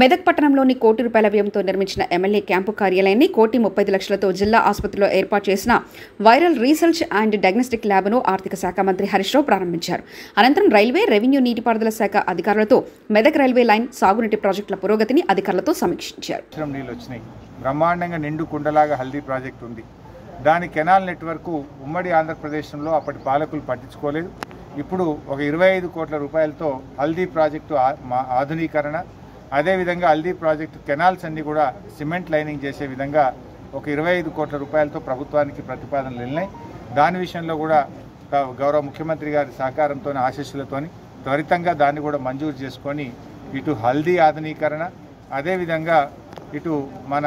మెదక్ పట్టణంలోని కోటి రూపాయల వ్యయంతో నిర్మించిన ఎమ్మెల్యే క్యాంపు కార్యాలయాన్ని 1,30,00,000తో జిల్లా ఆసుపత్రిలో ఏర్పాటు చేసిన వైరల్ రీసెర్చ్ అండ్ డయాగ్నోస్టిక్ ల్యాబ్ను ఆర్థిక శాఖ మంత్రి హరీష్ రావు ప్రారంభించారు. అనంతరం రైల్వే, రెవెన్యూ, నీటిపారుదల శాఖ అధికారులతో మెదక్ రైల్వే లైన్ సాగునీటి ప్రాజెక్టుల పురోగతిని అధికారులతో సమీక్షించారు. బ్రహ్మాండంగా నిండు కుండలాగా హల్దీ ప్రాజెక్టు ఉంది. దాని కెనాల్ నెట్వర్క్ ఉమ్మడి ఆంధ్రప్రదేశ్లో అప్పటి పాలకులు పట్టించుకోలేదు. ఇప్పుడు ఒక 25 కోట్ల రూపాయలతో హల్దీ ప్రాజెక్టు ఆధునీకరణ, అదేవిధంగా హల్దీ ప్రాజెక్టు కెనాల్స్ అన్నీ కూడా సిమెంట్ లైనింగ్ చేసే విధంగా ఒక 25 కోట్ల రూపాయలతో ప్రభుత్వానికి ప్రతిపాదనలు వెళ్ళినాయి. దాని విషయంలో కూడా గౌరవ ముఖ్యమంత్రి గారి సహకారంతో, ఆశీస్సులతో త్వరితంగా దాన్ని కూడా మంజూరు చేసుకొని ఇటు హల్దీ ఆధునీకరణ, అదేవిధంగా ఇటు మన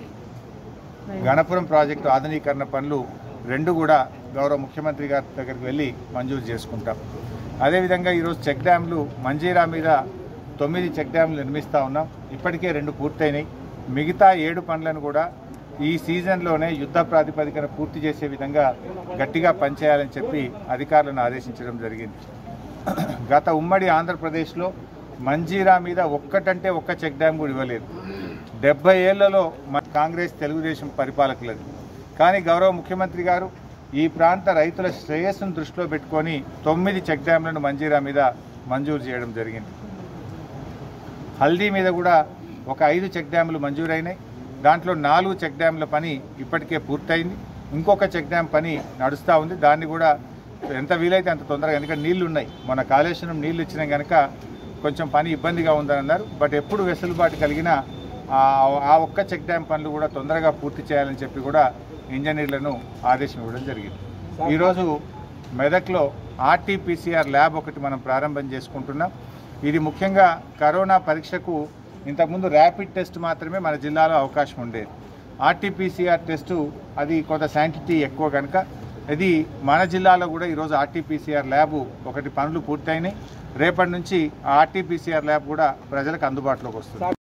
గణపురం ప్రాజెక్టు ఆధునీకరణ పనులు రెండు కూడా గౌరవ ముఖ్యమంత్రి గారి దగ్గరికి వెళ్ళి మంజూరు చేసుకుంటాం. అదేవిధంగా ఈరోజు చెక్ డ్యామ్లు మంజీరా మీద 9 చెక్ డ్యామ్లు నిర్మిస్తూ ఉన్నాం. ఇప్పటికే 2 పూర్తయినాయి. మిగతా 7 పనులను కూడా ఈ సీజన్లోనే యుద్ధ ప్రాతిపదికన పూర్తి చేసే విధంగా గట్టిగా పనిచేయాలని చెప్పి అధికారులను ఆదేశించడం జరిగింది. గత ఉమ్మడి ఆంధ్రప్రదేశ్లో మంజీరా మీద ఒక్కటంటే ఒక్క చెక్ డ్యామ్ కూడా ఇవ్వలేదు. 70 ఏళ్లలో కాంగ్రెస్ తెలుగుదేశం పరిపాలకులది. కానీ గౌరవ ముఖ్యమంత్రి గారు ఈ ప్రాంత రైతుల శ్రేయస్సును దృష్టిలో పెట్టుకొని 9 చెక్ డ్యామ్లను మంజీరా మీద మంజూరు చేయడం జరిగింది. హల్దీ మీద కూడా ఒక 5 చెక్ డ్యాములు మంజూరైనాయి. దాంట్లో 4 చెక్ డ్యాముల పని ఇప్పటికే పూర్తయింది. ఇంకొక చెక్ డ్యామ్ పని నడుస్తూ ఉంది. దాన్ని కూడా ఎంత వీలైతే అంత తొందరగా, ఎందుకంటే నీళ్లు ఉన్నాయి, మన కాళేశ్వరం నీళ్లు ఇచ్చినా కనుక కొంచెం పని ఇబ్బందిగా ఉందని అన్నారు. బట్ ఎప్పుడు వెసులుబాటు కలిగినా ఆ ఒక్క చెక్ డ్యామ్ పనులు కూడా తొందరగా పూర్తి చేయాలని చెప్పి కూడా ఇంజనీర్లను ఆదేశం ఇవ్వడం జరిగింది. ఈరోజు మెదక్లో RT-PCR ల్యాబ్ ఒకటి మనం ప్రారంభం చేసుకుంటున్నాం. ఇది ముఖ్యంగా కరోనా పరీక్షకు ఇంతకుముందు ర్యాపిడ్ టెస్ట్ మాత్రమే మన జిల్లాలో అవకాశం ఉండేది. RT-PCR టెస్టు అది కొంత శాంటిటీ ఎక్కువ కనుక ఇది మన జిల్లాలో కూడా ఈరోజు RT-PCR ల్యాబ్ ఒకటి పనులు పూర్తయినాయి. రేపటి నుంచి RT-PCR ల్యాబ్ కూడా ప్రజలకు అందుబాటులోకి వస్తుంది.